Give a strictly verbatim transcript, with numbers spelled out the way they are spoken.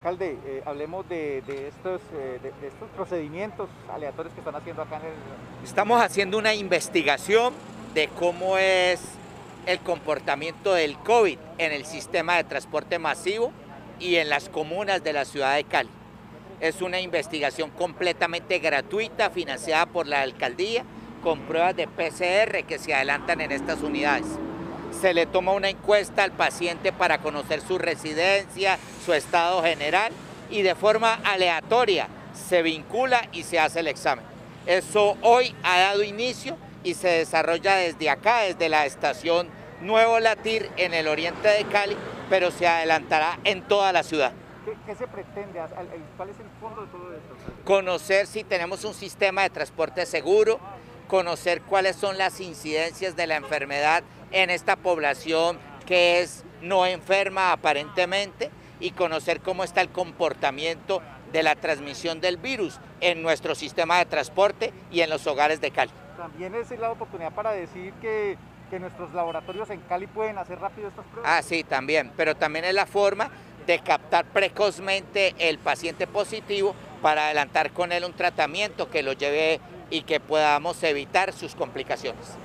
Alcalde, eh, hablemos de, de estos, eh, de, de estos procedimientos aleatorios que están haciendo acá en el... Estamos haciendo una investigación de cómo es el comportamiento del COVID en el sistema de transporte masivo y en las comunas de la ciudad de Cali. Es una investigación completamente gratuita, financiada por la alcaldía, con pruebas de P C R que se adelantan en estas unidades. Se le toma una encuesta al paciente para conocer su residencia, su estado general, y de forma aleatoria se vincula y se hace el examen. Eso hoy ha dado inicio y se desarrolla desde acá, desde la estación Nuevo Latir en el oriente de Cali, pero se adelantará en toda la ciudad. ¿Qué, qué se pretende? ¿Cuál es el fondo de todo esto? Conocer si tenemos un sistema de transporte seguro, conocer cuáles son las incidencias de la enfermedad en esta población que es no enferma aparentemente, y conocer cómo está el comportamiento de la transmisión del virus en nuestro sistema de transporte y en los hogares de Cali. También es la oportunidad para decir que, que nuestros laboratorios en Cali pueden hacer rápido estas pruebas. Ah, sí, también, pero también es la forma de captar precozmente el paciente positivo para adelantar con él un tratamiento que lo lleve y que podamos evitar sus complicaciones.